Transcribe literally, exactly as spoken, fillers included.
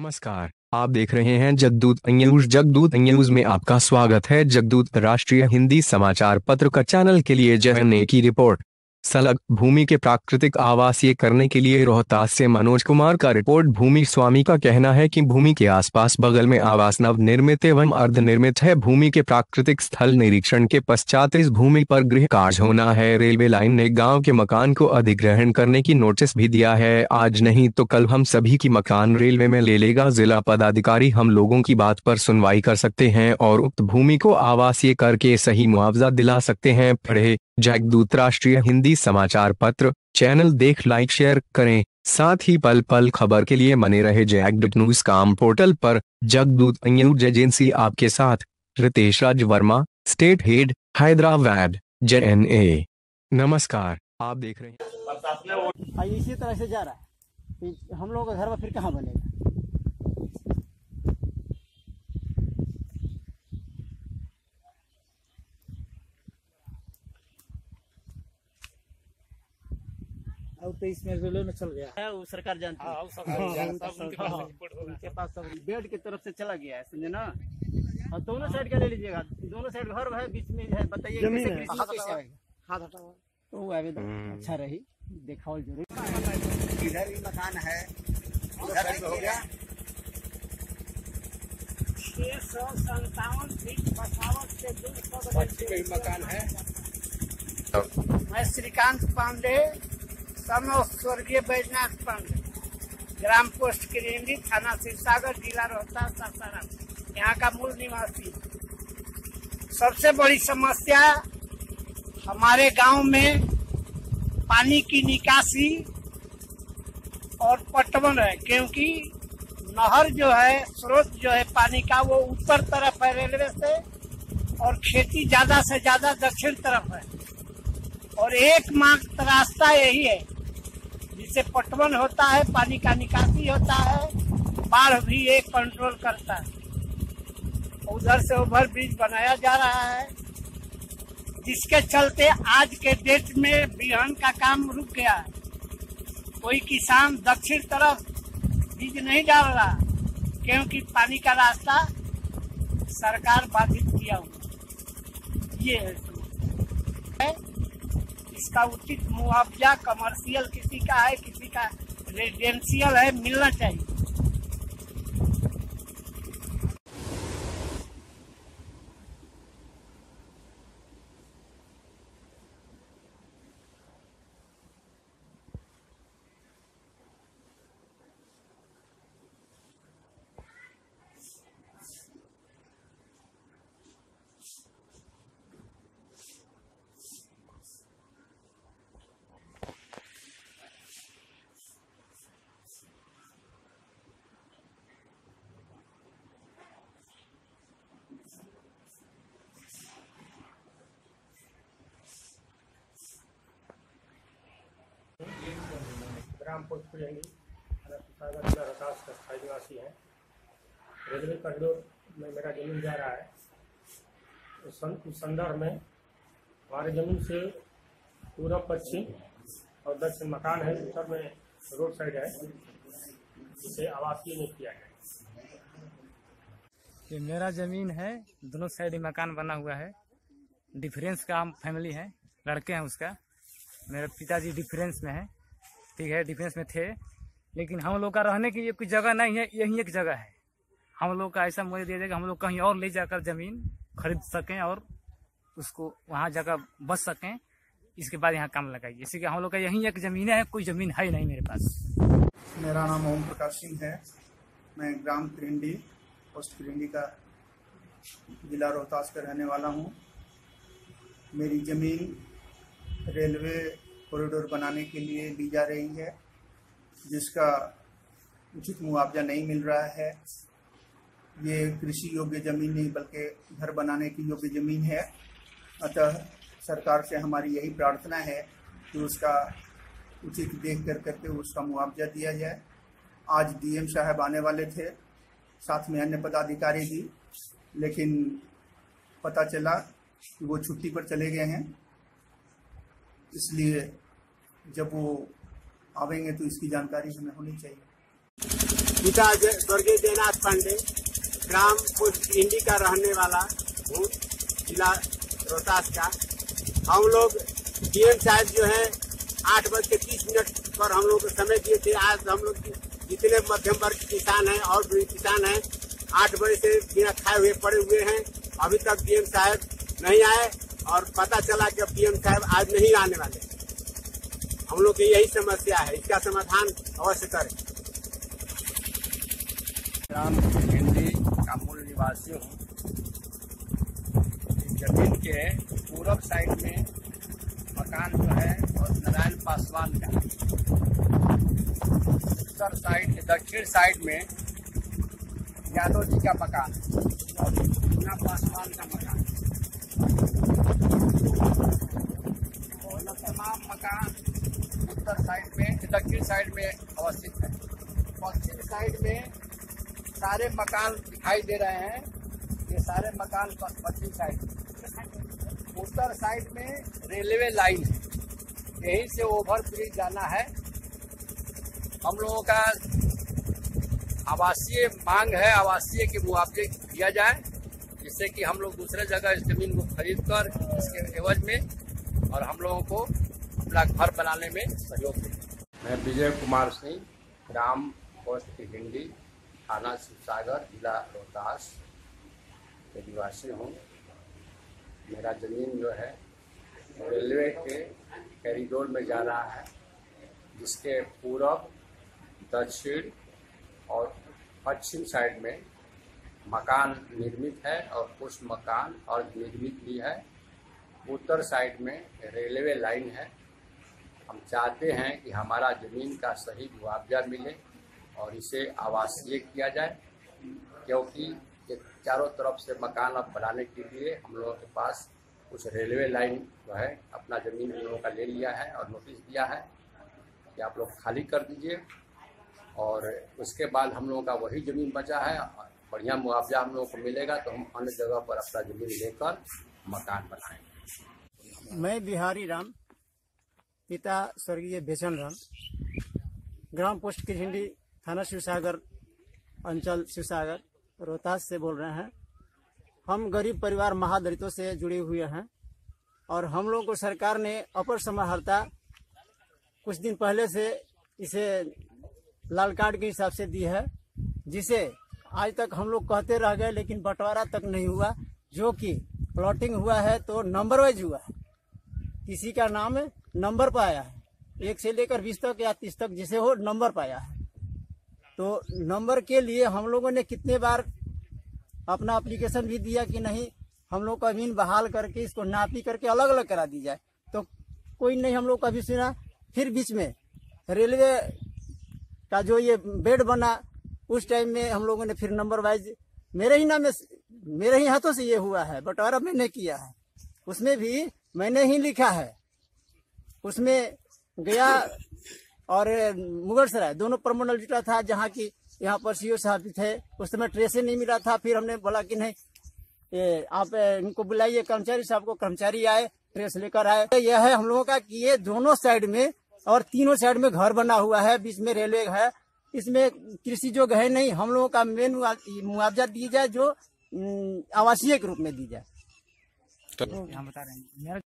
नमस्कार, आप देख रहे हैं जगदूत न्यूज। जगदूत न्यूज में आपका स्वागत है। जगदूत राष्ट्रीय हिंदी समाचार पत्र का चैनल के लिए जयने की रिपोर्ट। सलग भूमि के प्राकृतिक आवासीय करने के लिए रोहतास से मनोज कुमार का रिपोर्ट। भूमि स्वामी का कहना है कि भूमि के आसपास बगल में आवास नव निर्मित एवं अर्धनिर्मित है। भूमि के प्राकृतिक स्थल निरीक्षण के पश्चात इस भूमि पर गृह कार्य होना है। रेलवे लाइन ने गांव के मकान को अधिग्रहण करने की नोटिस भी दिया है। आज नहीं तो कल हम सभी की मकान रेलवे में ले लेगा। जिला पदाधिकारी हम लोगों की बात पर सुनवाई कर सकते हैं और उक्त भूमि को आवासीय करके सही मुआवजा दिला सकते हैं। पढ़े जगदूत राष्ट्रीय हिंदी समाचार पत्र चैनल देख लाइक शेयर करें। साथ ही पल पल खबर के लिए बने रहे जगदूत न्यूज काम पोर्टल पर। जगदूत न्यूज एजेंसी आपके साथ। Ritesh Raj Verma, state head, Hyderabad, J N A. नमस्कार, आप देख रहे हैं। इसी तरह से जा रहा है। हम लोग का घर में फिर कहाँ बनेगा? अब तो इसमें रेलवे में चल गया है, वो सरकार जानती है। हाँ, सरकार जानता है, उनके पास हाँ, रिपोर्ट होगा। उनके पास सब बेड की तरफ से चला गया है, समझे ना। और दोनों साइड का ले लीजिएगा। दोनों साइड घर है, बीच में है। बताइए कैसे कृषि कैसे आएगा? हाथ हटाओ। तो वो आवेदन अच्छा रही, देखाओ जरूर। इधर भी मकान है, उधर भी हो गया। छह सौ संतावन फीट बसावट से दूर का मकान है। मैं श्रीकांत पांडे, समो स्वर्गीय बैजनाथ पांडे, ग्राम पोस्ट किरिंदी, थाना सिरसागर, जिला रोहतास, सासाराम, यहाँ का मूल निवासी। सबसे बड़ी समस्या हमारे गांव में पानी की निकासी और पटवन है, क्योंकि नहर जो है, स्रोत जो है पानी का, वो उत्तर तरफ है रेलवे से, और खेती ज्यादा से ज्यादा दक्षिण तरफ है। और एकमात्र रास्ता यही है जिससे पटवन होता है, पानी का निकासी होता है, बाढ़ भी एक कंट्रोल करता है। उधर से ओवर ब्रिज बनाया जा रहा है, जिसके चलते आज के डेट में बिहन का काम रुक गया है। कोई किसान दक्षिण तरफ बीज नहीं डाल रहा, क्योंकि पानी का रास्ता सरकार बाधित किया हुआ। ये है, इसका उचित मुआवजा कमर्शियल किसी का है, किसी का रेजिडेंशियल है, मिलना चाहिए। ग्राम पोस्ट किरिंदी, थाना सिरसागर, जिला रोहतास का स्थायी निवासी है। रेलवे कॉरिडोर में मेरा जमीन जा रहा है। उस संदर्भ में हमारे जमीन से पूर्व पश्चिम और दक्षिण मकान है, उत्तर में रोड साइड है, जिसे आवासीय नहीं किया है। ये मेरा जमीन है, दोनों साइड मकान बना हुआ है। डिफरेंस का हम फैमिली है, लड़के हैं उसका। मेरे पिताजी डिफरेंस में है, ठीक है, डिफेंस में थे, लेकिन हम लोग का रहने की कोई जगह नहीं है। यही एक जगह है। हम लोग का ऐसा मुझे दिया जाएगा, हम लोग कहीं और ले जाकर जमीन खरीद सकें और उसको वहाँ जगह बस सकें। इसके बाद यहाँ काम लगाइए। इसी के हम लोग का यही एक जमीन है, कोई जमीन है नहीं मेरे पास। मेरा नाम ओम प्रकाश सिंह है। मैं ग्राम किरिंदी, पोस्ट किरिंदी का, जिला रोहतास का रहने वाला हूँ। मेरी जमीन रेलवे कॉरिडोर बनाने के लिए ली जा रही है, जिसका उचित मुआवजा नहीं मिल रहा है। ये कृषि योग्य जमीन नहीं बल्कि घर बनाने की योग्य जमीन है। अतः सरकार से हमारी यही प्रार्थना है कि उसका उचित देख कर करके उसका मुआवजा दिया जाए। आज डीएम साहब आने वाले थे, साथ में अन्य पदाधिकारी भी, लेकिन पता चला कि वो छुट्टी पर चले गए हैं। इसलिए जब वो आवेंगे तो इसकी जानकारी हमें होनी चाहिए। पिता स्वर्गीय जयनाथ पांडे, ग्राम पोस्ट भिंडी का रहने वाला हूँ, जिला रोहतास का। हम लोग डीएम साहब जो है आठ बज के तीस मिनट पर हम लोग को समय दिए थे। आज हम लोग जितने मध्यम वर्ग के किसान हैं और भी किसान हैं, आठ बजे से बिना खाए हुए पड़े हुए हैं। अभी तक डीएम साहब नहीं आए और पता चला कि अब डीएम साहब आज नहीं आने वाले। हम लोग की यही समस्या है, इसका समाधान अवश्य करें। ग्राम भिंडी का मूल निवासी हूँ। जमीन के पूरब साइड में मकान जो है और नारायण पासवान का, उत्तर साइड दक्षिण साइड में यादव जी का मकान और पूना पासवान का मकान। और तमाम मकान उत्तर साइड में दक्षिण साइड में अवस्थित है। पश्चिम साइड में सारे मकान दिखाई दे रहे हैं, ये सारे मकान पश्चिम साइड। उत्तर साइड में रेलवे लाइन है, यहीं से ओवर ब्रिज जाना है। हम लोगों का आवासीय मांग है, आवासीय के मुआवजे दिया जाए, जिससे कि हम लोग दूसरे जगह इस जमीन को खरीद कर इसके एवज में और हम लोगों को अपना घर बनाने में सहयोग दें। मैं विजय कुमार सिंह, ग्राम पोस्ट भिंडी, थाना शिवसागर, जिला रोहतास के निवासी हूँ। मेरा ज़मीन जो है रेलवे के कॉरिडोर में जा रहा है, जिसके पूरब, दक्षिण और पश्चिम साइड में मकान निर्मित है और कुछ मकान और निर्मित भी है। उत्तर साइड में रेलवे लाइन है। हम चाहते हैं कि हमारा ज़मीन का सही मुआवजा मिले और इसे आवासीय किया जाए, क्योंकि ये चारों तरफ से मकान अब बनाने के लिए हम लोगों के पास कुछ रेलवे लाइन जो है अपना ज़मीन हम लोगों का ले लिया है और नोटिस दिया है कि आप लोग खाली कर दीजिए, और उसके बाद हम लोगों का वही ज़मीन बचा है। बढ़िया मुआवजा हम लोगों को मिलेगा तो हम अन्य जगह पर अपना ज़मीन लेकर मकान बनाएंगे। मैं बिहारी राम, पिता स्वर्गीय बेचन राम, ग्राम पोस्ट भिंडी, थाना शिवसागर, अंचल शिवसागर, रोहतास से बोल रहे हैं। हम गरीब परिवार महादलितों से जुड़े हुए हैं और हम लोगों को सरकार ने अपर समाहर्ता कुछ दिन पहले से इसे लाल कार्ड के हिसाब से दी है, जिसे आज तक हम लोग कहते रह गए, लेकिन बंटवारा तक नहीं हुआ। जो कि प्लॉटिंग हुआ है तो नंबर वाइज हुआ है, किसी का नाम नंबर पर आया है, एक से लेकर बीस तक या तीस तक जिसे हो नंबर पाया है। तो नंबर के लिए हम लोगों ने कितने बार अपना एप्लीकेशन भी दिया कि नहीं, हम लोग का जमीन बहाल करके इसको नापी करके अलग अलग करा दी जाए, तो कोई नहीं हम लोग का भी सुना। फिर बीच में रेलवे का जो ये बेड बना, उस टाइम में हम लोगों ने फिर नंबर वाइज मेरे ही नाम में, मेरे ही हाथों से ये हुआ है, बंटवारा मैंने किया है, उसमें भी मैंने ही लिखा है। उसमें गया और मुगलसराय दोनों प्रमंडल जुटा था, जहाँ की यहाँ पर सीओ साहब भी थे। उस समय ट्रेसे नहीं मिला था। फिर हमने बोला कि नहीं, ये आप इनको बुलाइए, कर्मचारी साहब को। कर्मचारी आए, ट्रेस लेकर आए। यह है हम लोगों का कि ये दोनों साइड में और तीनों साइड में घर बना हुआ है, बीच में रेलवे है, इसमें कृषि जो है नहीं। हम लोगों का मेन मुआवजा दी जाए जो आवासीय के रूप में दी जाए। हम बता रहे हैं।